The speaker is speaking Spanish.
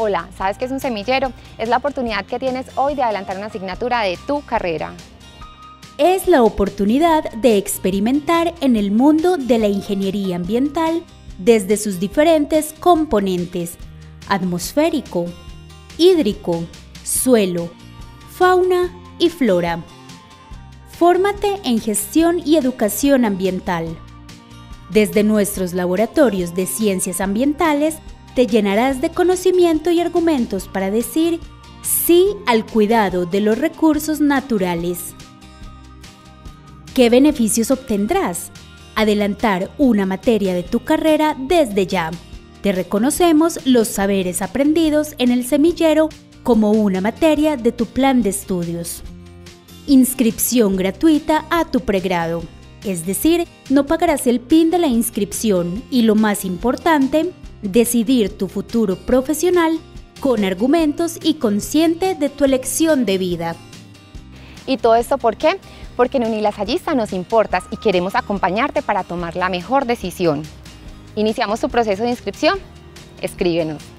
Hola, ¿sabes qué es un semillero? Es la oportunidad que tienes hoy de adelantar una asignatura de tu carrera. Es la oportunidad de experimentar en el mundo de la ingeniería ambiental desde sus diferentes componentes: atmosférico, hídrico, suelo, fauna y flora. Fórmate en gestión y educación ambiental. Desde nuestros laboratorios de ciencias ambientales te llenarás de conocimiento y argumentos para decir sí al cuidado de los recursos naturales. ¿Qué beneficios obtendrás? Adelantar una materia de tu carrera desde ya. Te reconocemos los saberes aprendidos en el semillero como una materia de tu plan de estudios. Inscripción gratuita a tu pregrado. Es decir, no pagarás el PIN de la inscripción y, lo más importante, decidir tu futuro profesional con argumentos y consciente de tu elección de vida. ¿Y todo esto por qué? Porque en Unilasallista nos importas y queremos acompañarte para tomar la mejor decisión. ¿Iniciamos tu proceso de inscripción? Escríbenos.